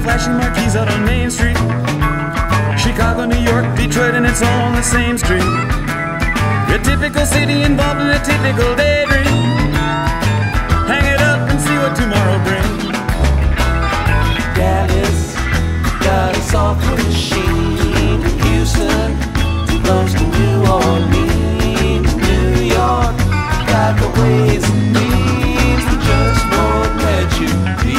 flashing marquees out on Main Street. Chicago, New York, Detroit, and it's all on the same street. A typical city involved in a typical daydream. Hang it up and see what tomorrow brings. Dallas got a software machine. Houston belongs to New Orleans. New York got the ways and means that just won't let you be.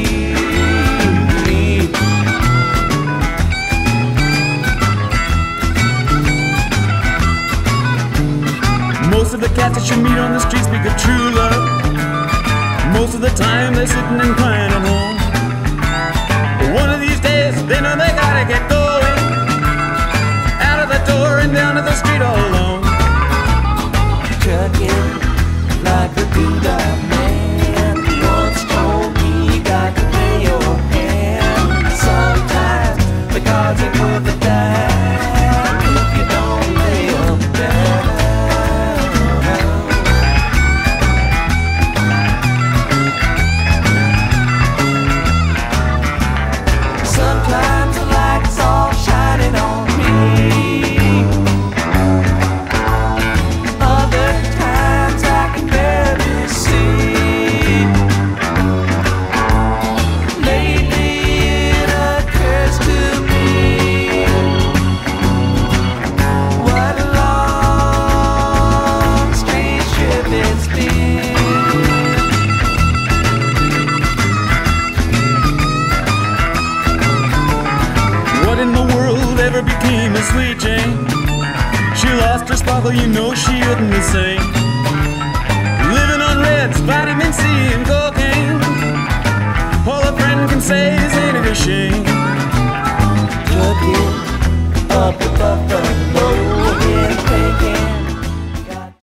Most of the cats that you meet on the street speak of true love. Most of the time they're sitting and crying at home. But one of these days they know they gotta get going. Out of the door and down to the street all alone. Truckin' like a doodah man once told me you got to pay your hand. Sometimes the cards ain't worth a dime if you don't lay 'em down. Sometimes the light's all shining on me. Other times I can barely see. Lately it occurs to me what a long, strange trip it's been. What in the world ever became of Sweet Jane? She lost her sparkle, you know she isn't the same. Living on reds, vitamin C, and